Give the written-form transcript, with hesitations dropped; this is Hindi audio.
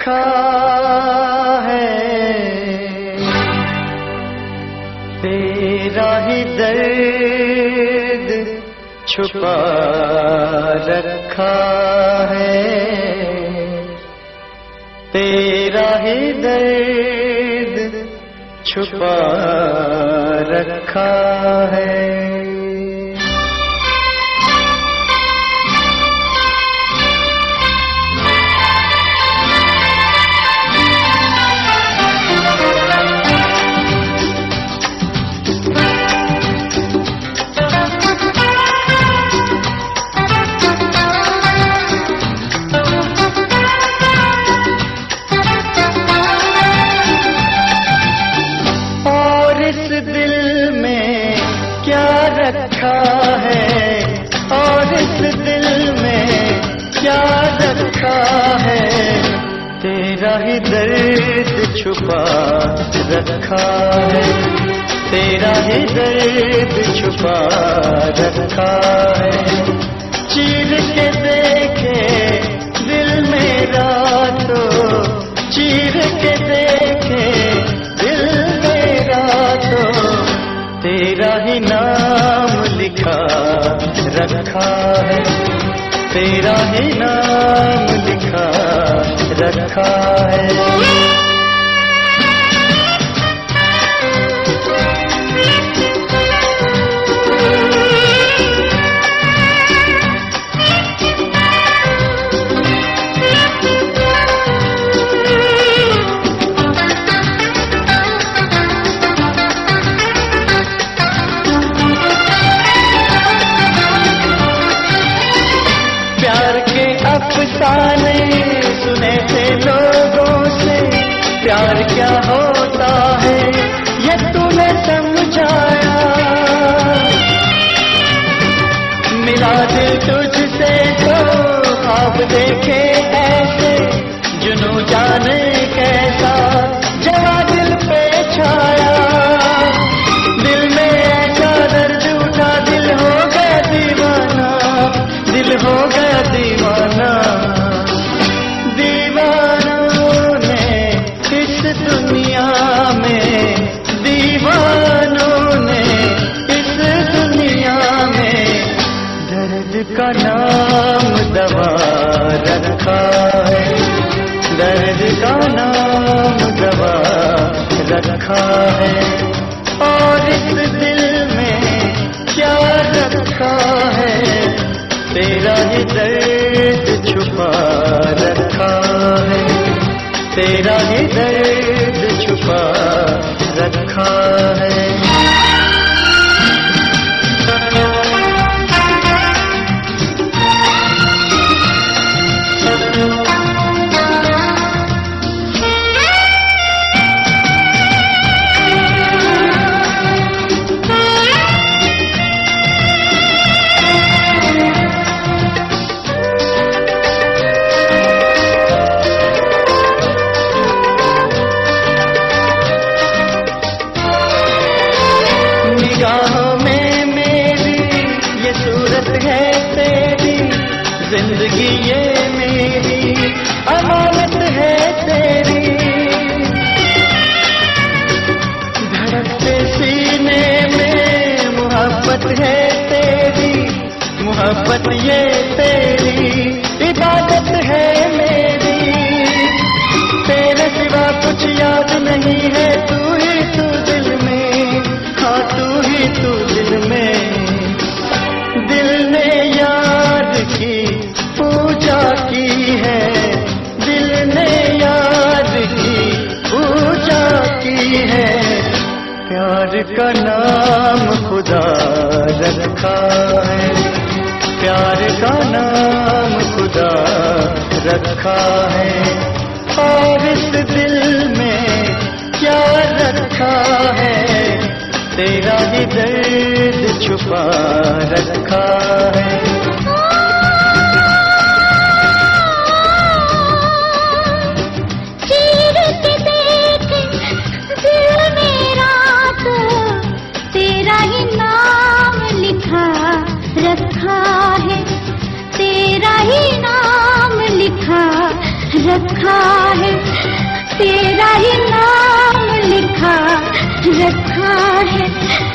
रखा है, तेरा ही दर्द छुपा रखा है, तेरा ही दर्द छुपा रखा है। रखा है और इस दिल में क्या रखा है, तेरा ही दर्द छुपा रखा है, तेरा ही दर्द छुपा रखा है। चीर के देखे दिल मेरा तो, चीर के देखे दिल मेरा तो, तेरा ही नाम लिखा रखा है, तेरा ही नाम लिखा रखा है। अफसाने सुने थे लोगों से, प्यार क्या होता है ये तूने समझाया, मिला दिल तुझसे तो ख्वाब देखे ऐसे, जुनू जाने कैसा जवा दिल पे छाया, दिल में ऐसा दर्द उठा, दिल हो गया दीवाना, दिल हो गया दीवाना। दीवानों ने इस दुनिया में, दीवानों ने इस दुनिया में दर्द का नाम दवा रखा है, दर्द का नाम दवा रखा है। और इस दिल में क्या रखा है, तेरा ही दर्द छुपा रखा है, तेरा ही दर्द छुपा रखा है। निगाहों में मेरी ये सूरत है तेरी, जिंदगी ये मेरी अमानत है तेरी, धड़कते सीने में मोहब्बत है तेरी, मोहब्बत ये तेरी इबादत है मेरी, तेरे सिवा कुछ याद नहीं है, तू ही तू दिल में, हाँ तू ही तू दिल में। दिल ने याद की पूजा की है, दिल ने याद की पूजा की है, प्यार का नाम खुदा रखा है, प्यार का नाम खुदा रखा है। और इस दिल में क्या रखा है, तेरा ही दर्द छुपा रखा है। चीर के देख दिल मेरा तो, तेरा ही नाम लिखा रखा है, तेरा ही नाम लिखा रखा है, तेरा ही नाम लिखा रखा है।